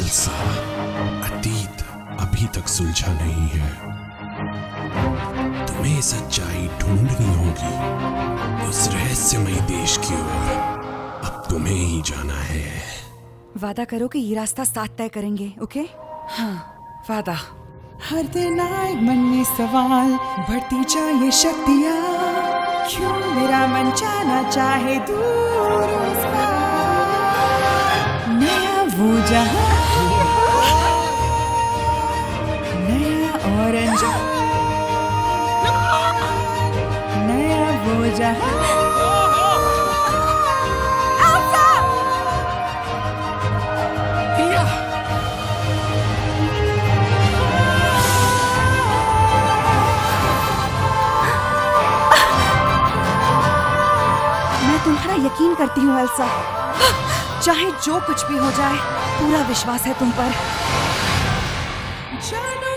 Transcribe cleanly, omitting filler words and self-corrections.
Elsa, अतीत अभी तक सुलझा नहीं है। तुम्हें सच्चाई ढूंढनी होगी उस रहस्यमयी देश की ओर। अब तुम्हें ही जाना है। वादा करो कि ये रास्ता साथ तय करेंगे, ओके? हाँ, वादा। हर दिन आए मन में सवाल, बढ़ती जाए शक्तियाँ, क्यों मेरा मन जाना चाहे दूर उस पार। नया वो जहां, नया और अनजान, नया वो जहां। तुम्हारा यकीन करती हूँ एल्सा, चाहे जो कुछ भी हो जाए, पूरा विश्वास है तुम पर।